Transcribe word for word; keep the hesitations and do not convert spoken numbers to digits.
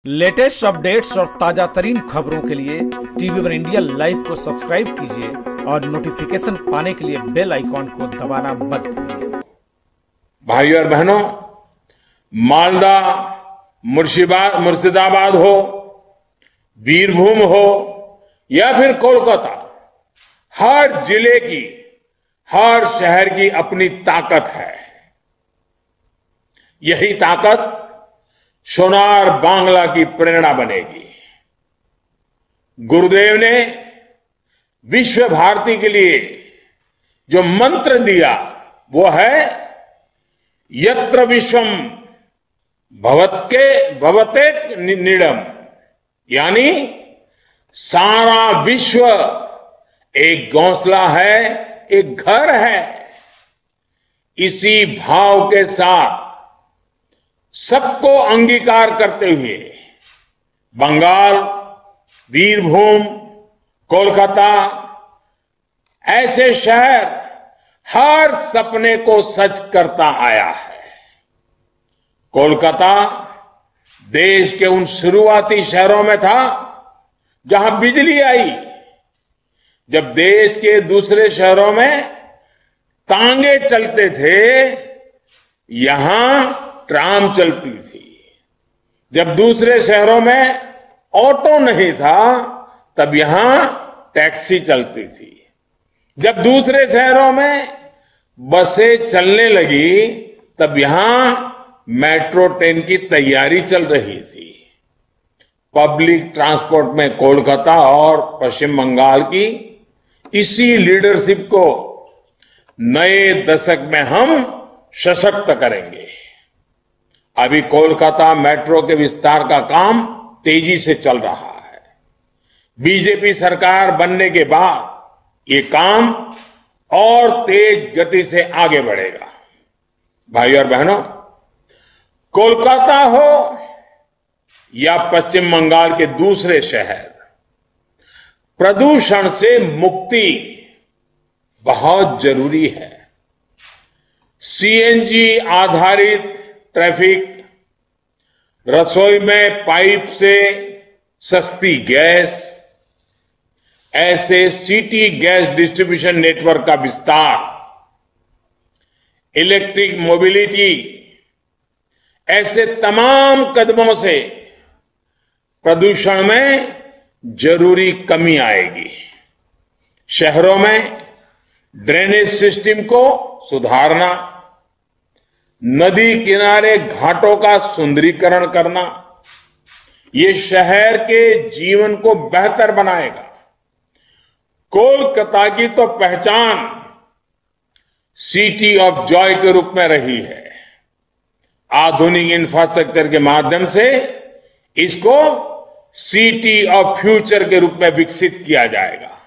Latest updates और ताजा तरीन खबरों के लिए टीवी वन इंडिया लाइव को सब्सक्राइब कीजिए और नोटिफिकेशन पाने के लिए बेल आइकॉन को दबाना मत भूलिए। भाइयों और बहनों, मालदा, मुर्शिदाबाद मुर्शिदाबाद हो, बीरभूम हो या फिर कोलकाता, हर जिले की, हर शहर की अपनी ताकत है। यही ताकत सोनार बांग्ला की प्रेरणा बनेगी। गुरुदेव ने विश्व भारती के लिए जो मंत्र दिया वो है यत्र विश्वम भवत्के भवते निडम, यानी सारा विश्व एक घोंसला है, एक घर है। इसी भाव के साथ सबको अंगीकार करते हुए बंगाल, बीरभूम, कोलकाता ऐसे शहर हर सपने को सच करता आया है। कोलकाता देश के उन शुरुआती शहरों में था जहां बिजली आई, जब देश के दूसरे शहरों में तांगे चलते थे, यहां ट्राम चलती थी। जब दूसरे शहरों में ऑटो नहीं था, तब यहां टैक्सी चलती थी। जब दूसरे शहरों में बसें चलने लगी, तब यहां मेट्रो ट्रेन की तैयारी चल रही थी। पब्लिक ट्रांसपोर्ट में कोलकाता और पश्चिम बंगाल की इसी लीडरशिप को नए दशक में हम सशक्त करेंगे। अभी कोलकाता मेट्रो के विस्तार का काम तेजी से चल रहा है। बीजेपी सरकार बनने के बाद ये काम और तेज गति से आगे बढ़ेगा। भाइयों और बहनों, कोलकाता हो या पश्चिम बंगाल के दूसरे शहर, प्रदूषण से मुक्ति बहुत जरूरी है। सीएनजी आधारित ट्रैफिक, रसोई में पाइप से सस्ती गैस, ऐसे सिटी गैस डिस्ट्रीब्यूशन नेटवर्क का विस्तार, इलेक्ट्रिक मोबिलिटी, ऐसे तमाम कदमों से प्रदूषण में जरूरी कमी आएगी। शहरों में ड्रेनेज सिस्टम को सुधारना, नदी किनारे घाटों का सुंदरीकरण करना, ये शहर के जीवन को बेहतर बनाएगा। कोलकाता की तो पहचान सिटी ऑफ जॉय के रूप में रही है। आधुनिक इंफ्रास्ट्रक्चर के माध्यम से इसको सिटी ऑफ फ्यूचर के रूप में विकसित किया जाएगा।